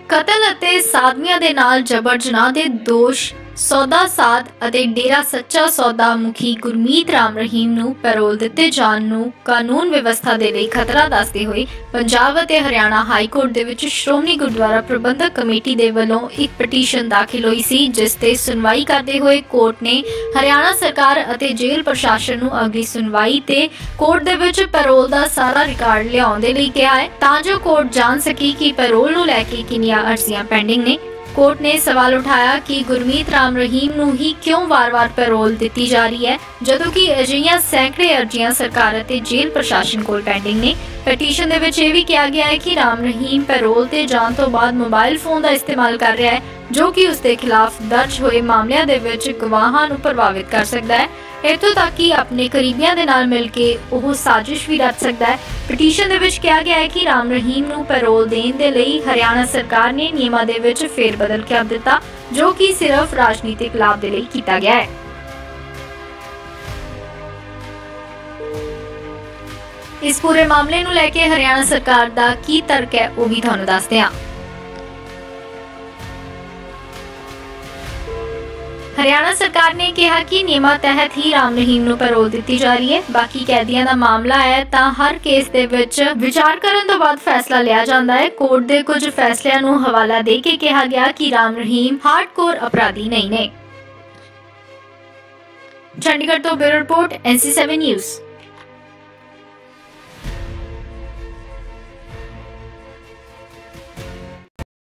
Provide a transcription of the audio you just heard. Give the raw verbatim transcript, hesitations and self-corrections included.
ਕਤਲ ਅਤੇ ਸਾਧਵੀਆਂ ਦੇ ਨਾਲ ਜਬਰ ਜਨਾਹ ਦੇ ਦੋਸ਼ ਸੌਦਾ ਸਾਧ ਅਤੇ ਡੇਰਾ ਸੱਚਾ ਸੌਦਾ ਮੁਖੀ ਗੁਰਮੀਤ ਰਾਮ ਰਹੀਮ ਨੂੰ ਪੈਰੋਲ ਦਿੱਤੇ ਜਾਣ ਨੂੰ ਕਾਨੂੰਨ ਵਿਵਸਥਾ ਦੇ ਲਈ ਖਤਰਾ ਦੱਸਦੇ ਹੋਏ ਪੰਜਾਬ ਅਤੇ ਹਰਿਆਣਾ ਹਾਈ ਕੋਰਟ ਦੇ ਵਿੱਚ ਸ਼੍ਰੋਮਣੀ ਗੁਰਦੁਆਰਾ ਪ੍ਰਬੰਧਕ ਕਮੇਟੀ ਦੇ ਵੱਲੋਂ ਇੱਕ ਪਟੀਸ਼ਨ ਦਾਖਲ ਹੋਈ ਸੀ, ਜਿਸ ਤੇ ਸੁਣਵਾਈ ਕਰਦੇ ਹੋਏ ਕੋਰਟ ਨੇ ਹਰਿਆਣਾ ਸਰਕਾਰ ਅਤੇ ਜੇਲ੍ਹ ਪ੍ਰਸ਼ਾਸਨ ਨੂੰ ਅਗਲੀ ਸੁਣਵਾਈ ਤੇ ਕੋਰਟ ਦੇ ਵਿੱਚ ਪੈਰੋਲ ਦਾ ਸਾਰਾ ਰਿਕਾਰਡ ਲਿਆਉਣ ਦੇ ਲਈ ਕਿਹਾ ਹੈ, ਤਾਂ ਜੋ ਕੋਰਟ ਜਾਣ ਸਕੇ ਕਿ ਪੈਰੋਲ ਨੂੰ ਲੈ ਕੇ ਕਿੰਨੀਆਂ ਅਰਜ਼ੀਆਂ ਪੈਂਡਿੰਗ ਨੇ। कोर्ट ने सवाल उठाया कि गुरमीत राम रहीम नूं ही क्यों वार वार पैरोल दी जा रही है, जदों कि अजिहियां सैकड़े अर्जियां सरकार अते जेल प्रशासन कोल पेंडिंग ने। पटीशन दे विच इह वी कहा गया है कि राम रहीम पैरोल ते जाण तो बाद मोबाइल फोन का इस्तेमाल कर रहा है, जो कि उसके खिलाफ दर्ज होए मामलों दे विच गवाहां नूं प्रभावित कर सकता है। इत्थों तक कि अपने करीबियां दे नाल मिल के ओह साजिश भी रच सकता है। पटीशन दे विच कहा गया है कि राम रहीम नूं पैरोल देण दे लई हरियाणा सरकार ने नियमां दे विच फेरबदल कर दिता, जो कि सिर्फ राजनीतिक लाभ दे लई कीता गया है। इस पूरे मामले नूं लैके हरियाणा सरकार दा की तर्क है, वो भी तुहानूं दसदे हां। हरियाणा सरकार ने कहा कि नियमां तहत ही राम रहीम नूं पैरोल दी जा रही है। बाकी कैदियां दा मामला है तां हर केस दे विच विचार करन तो बाद फैसला लिया जांदा है। कोर्ट दे कुछ फैसलियां नूं हवाला दे के कहा गया कि राम रहीम हार्डकोर अपराधी नहीं ने। चंडीगढ़ तो bureau report N C seven news.